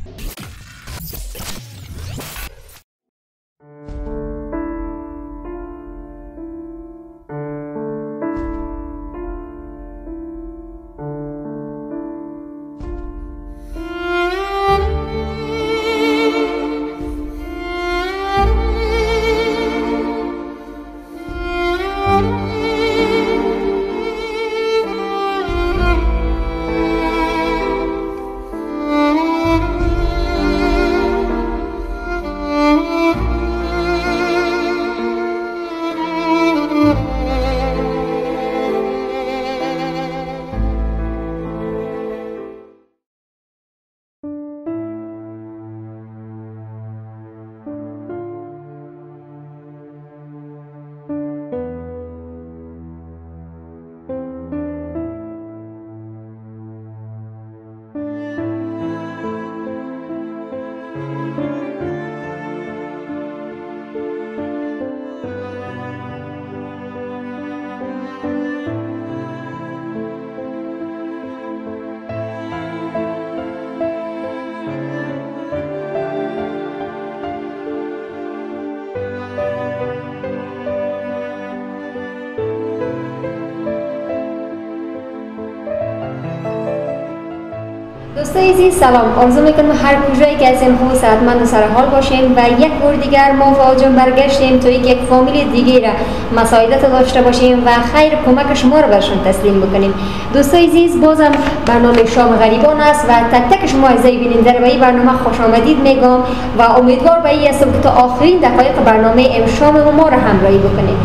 دوستای عزیز سلام، آرزو میکنم هر کجایی که هستیم خوب صحتمند و سرحال باشیم و یک بار دیگر ما فاجم برگشتیم تا یک فامیل دیگه را مساعدت داشته باشیم و خیر کمک شما را برشون تسلیم بکنیم. دوستای عزیز بازم برنامه شام غریبان است و تک تک شما عزیزای بیننده را به این برنامه خوش آمدید میگم و امیدوار به این هستم که تا آخرین دقایق برنامه امشام ما را همراهی بکنیم.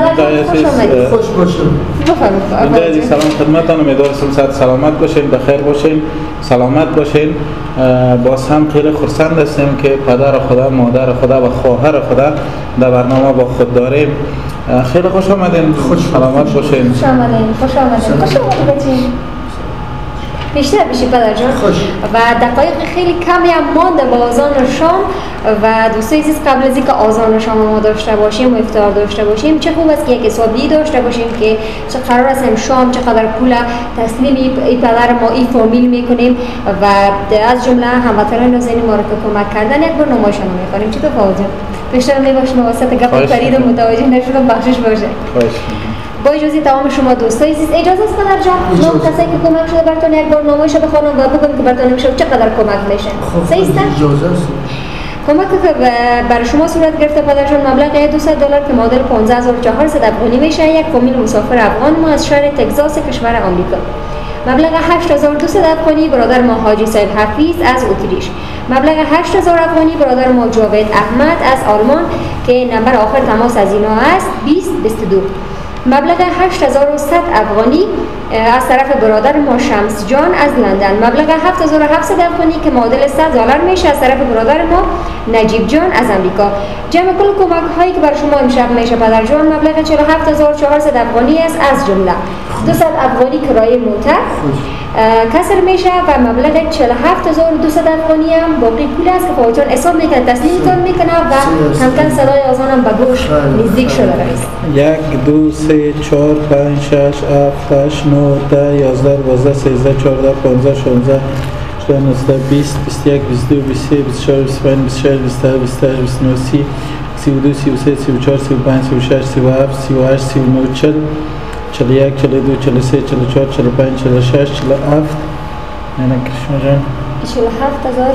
خوش آمدید. خوش باشید. بفرمایید. سلام خدمتتان، امیدوارم صحت سلامت باشین، بخیر باشین، سلامت باشین. باز هم خیلی خرسند هستیم که پدر خدا، مادر خدا و خواهر خدا در برنامه با خود داریم. خیلی خوش آمدین، سلامت باشین. خوش آمدین، خوش آمدین، خوش آمدین. بیشتر بشی پدر جان. خوش. و دقایق خیلی کمی هم مانده با آذان شام و دوستای عزیز قبل از اینکه آذان شام ما داشته باشیم و افطار داشته باشیم چه خوب است که یک حسابی داشته باشیم که چه قرار است شام چقدر پول تسلیم این پدر ما این فامیل میکنیم و از جمله هموطنان نازنین ما را که کمک کردن یک بار نمایشان میکنیم. چطور فاوجه؟ بیشتر نمیباشیم واسط گپ فرید متوجه نشدم، بخشش باشه. با اجازه تمام شما دوستای عزیز اجازه است پدر جان نام کسایی که کمک شده براتون یک بار نامش بخونم و بگم که براتون میشه چقدر کمک میشه. صحیح است؟ اجازه است. کمک که برای شما صورت گرفته پدر جان مبلغ $200 که معادل 15400 افغانی میشه. یک فامیل مسافر افغان ما از شهر تگزاس کشور آمریکا. مبلغ 8200 افغانی برادر ما حاجی صاحب حفیظ از اتریش. مبلغ 8000 افغانی برادر ما جاوید احمد از آلمان که نمبر آخر تماس از اینا است 2022. مبلغ 8100 افغانی از طرف برادر ما شمس جان از لندن. مبلغ 7700 افغانی که معادل $100 میشه از طرف برادر ما نجیب جان از امریکا. جمع کل کمک هایی که بر شما امشب میشه پدر جان مبلغ 47400 افغانی است از جمله 200 افغانی کرایه موتر کسر میشه و مبلغ 47200 افغانی هم باقی پول است که فوتون حساب میکنه تسلیمتون میکنه و همکن صدای آذان هم به گوش نزدیک شده است. 1 2 3 4 5 6 7 8 9 10 11 12 13 14 15 16 18 19 20 21 22 23 24 25 26 27 28 29 30 32 33 34 35 36 37 38 39 40 41 42 43 44 45 46 47 نه کرشما جان 47000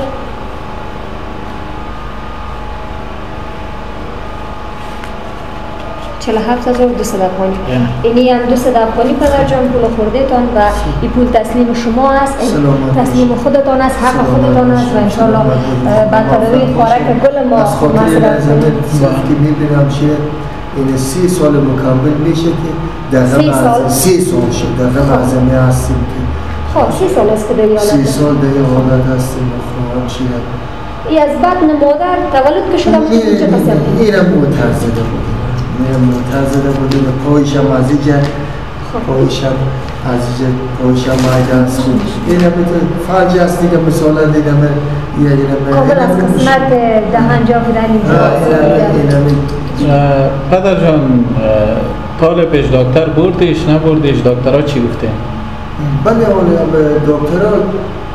47200 افغانی. اینی هم 200 افغانی پدر جان پول خورده تان و این پول تسلیم شما است، تسلیم خودتان است، حق خودتان است و انشالله با تداوی خوارک گل ما مسئله که میبینم چه این 30 سال مکمل میشه که در 30 سال شد در غزمی هستیم که خب 30 سال است که در حالت 30 سال در حالت هستیم خواهم چیه ای از بطن مادر تولد که شدم چه قسم اینم معترضده بودیم معترضده بودیم پایشم از اینجا پایشم از اینجا پایشم مایده هست اینم فرج است دیگه مثلا دیدم قابل از قسمت دهنجا بودن اینجا. پدر جان طال پیش دکتر بردیش نبردیش دکترها چی گفته؟ بله دکترها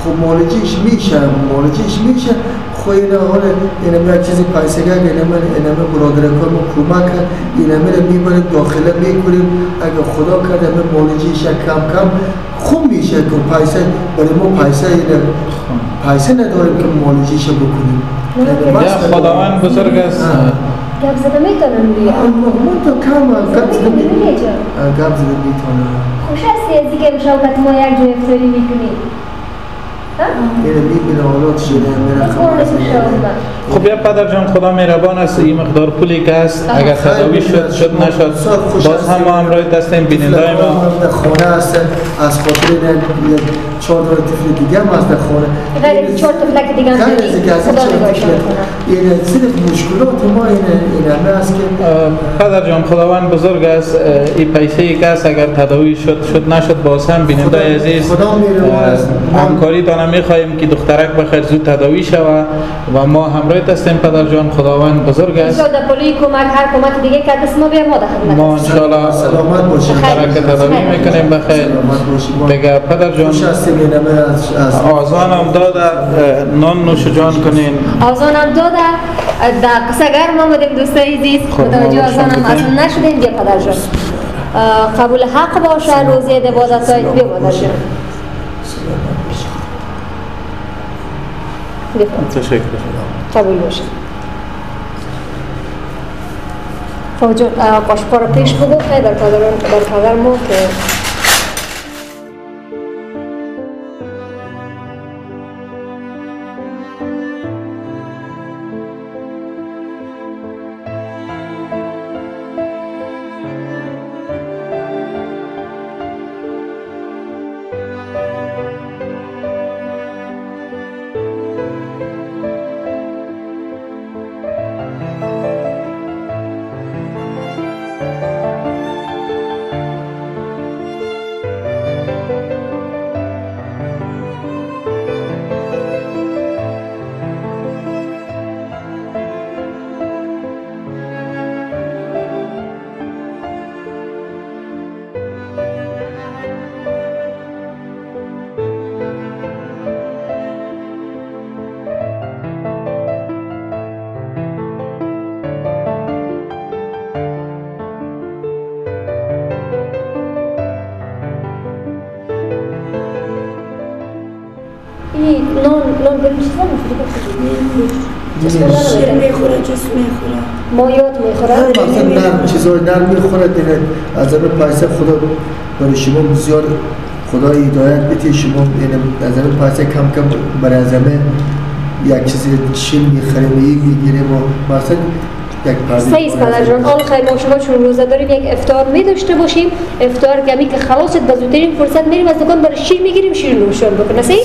خب معالجهش میشه خو اینا حالا اینا یک چیزی پیسگاه اینا برادر کارم کمک اینا میبریم داخله میکنیم اگه خدا کرده معالجهش کم خوب میشه که پیسه برای ما پیسه نداریم که معالجهش بکنیم. یا خداوند بزرگ است. گپ زده میتونم بیان. من تو کم گپ زده میتونم. خوش هستی ازی که مشاوقت ما یک جو افطاری میکنیم. اینه میبینه حالات شده میره خب یا پدر جان خدا مهربان است این مقدار پولی که است اگر تداوی شد نشد باز هم ما همراه دستیم بینندای ما در خانه هست از خاطر 4 طفل دیگه هم از در خانه غیر 4 طفل دیگه هم داری خدا نگاهشان کنه این صرف مشکلات ما این همه است که پدر جان خداوند بزرگ است این پیسه که است اگر تداوی شد نشد باز هم بینندای عزیز همکاری دانم میخواهیم که دخترک بخیر زود تداوی شود و ما همراه هستیم پدر جان خداوند بزرگ است ان شاء پولی کمک هر کمک دیگه که دست ما بیا ما در خدمت ما ان شاء الله سلامت باشیم دخترک تداوی میکنیم بخیر دیگه پدر جان آذان هم داده نان نوش جان کنین آذان هم داده در قصه گرم آمدیم دوستای عزیز متوجه آذان هم اصلا نشدیم بیا پدر جان قبول حق باشه روزی عبادت های بیا پدر جان تشکر قبول باشه فوجون قاشقا رو پیش بگو خیلی در پدر ما که نان بریم چیزا میخوره شیر میخوره جس میخوره مایات میخوره مثلا نرم چیزای نرم میخوره دیگه از همه پیسه خدا برای شما بسیار خدا هدایت بده شما از همه پیسه کم برای از همه یک چیزی شیر میخریم میگیریم و مثلا صحیح است پدر جان آن خیلی ما شما چون روزه داریم یک افطار می داشته باشیم افطار کمی که خلاص شد بزودترین فرصت میریم از دکان برای شیر میگیریم شیر نوشان بکنه صحیح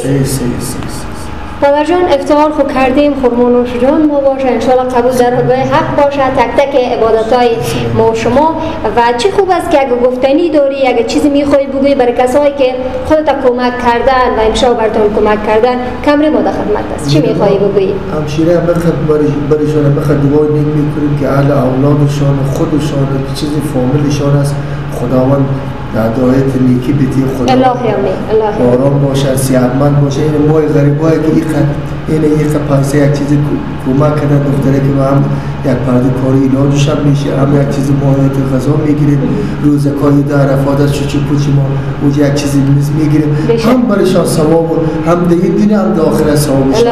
پدر جان افطار خو کردیم خورما نوش جان ما باشه ان شاء الله قبول در حق باشه تک تک عبادتای ما شما و چه خوب است که اگه گفتنی داری اگه چیزی میخوای بگویی برای کسایی که خودت کمک کردن و امشب براتون کمک کردن کمری ما در خدمت است چی میخوای بگویی همشیره برایشان بخواد دعای نیک میکنیم که اهل اولادشان خودشان چیزی فامیلشان است خداوند در دعایت نیکی بیتی خدا الهی آمین آرام باشه صحتمند باشه این مای غریبایی که این پیسه یک چیزی کمک کردن دختره که هم یک پرده کاری علاجش هم میشه هم یک چیزی ماهیت غذا میگیریم روزکای در عرفات از چوچو پوچی ما اونجا یک چیزی میگیریم هم برایشان ثواب هم در این دین هم در آخرت ثواب میشه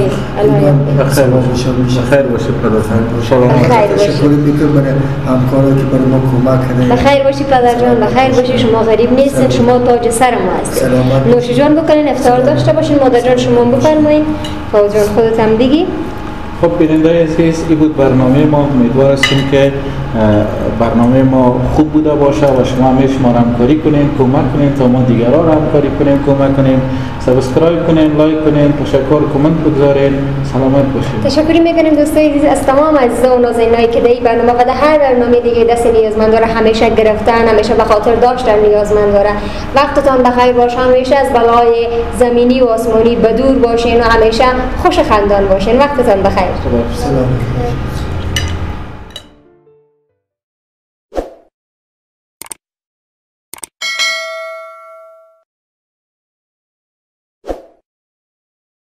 خیر باشه پدر تشکر میکنم برای همکارایی که برای ما کمک کردن بخیر باشی پدر جان بخیر باشی شما غریب نیستید شما تاج سر ما هستید نوش جان بکنین افطار داشته باشین مادر جان شما بفرمایید فوز جان خودت هم بگی خب بیننده عزیز این بود برنامه ما امیدوار هستیم که برنامه ما خوب بوده باشه و شما همیشه ما را همکاری کنین کمک کنین تا ما دیگران را همکاری کنیم کمک کنیم سابسکرایب کنین لایک کنین تشکر کامنت بگذارین سلامت باشین تشکر میکنیم دوستای عزیز از تمام عزیزان و نازنینایی که در این برنامه و در هر برنامه دیگه دست نیازمند داره همیشه گرفتن همیشه به خاطر داشتن نیازمند داره وقتتان بخیر باشه همیشه از بلای زمینی و آسمانی بدور باشین و همیشه خوش خندان باشین وقتتان بخیر سلام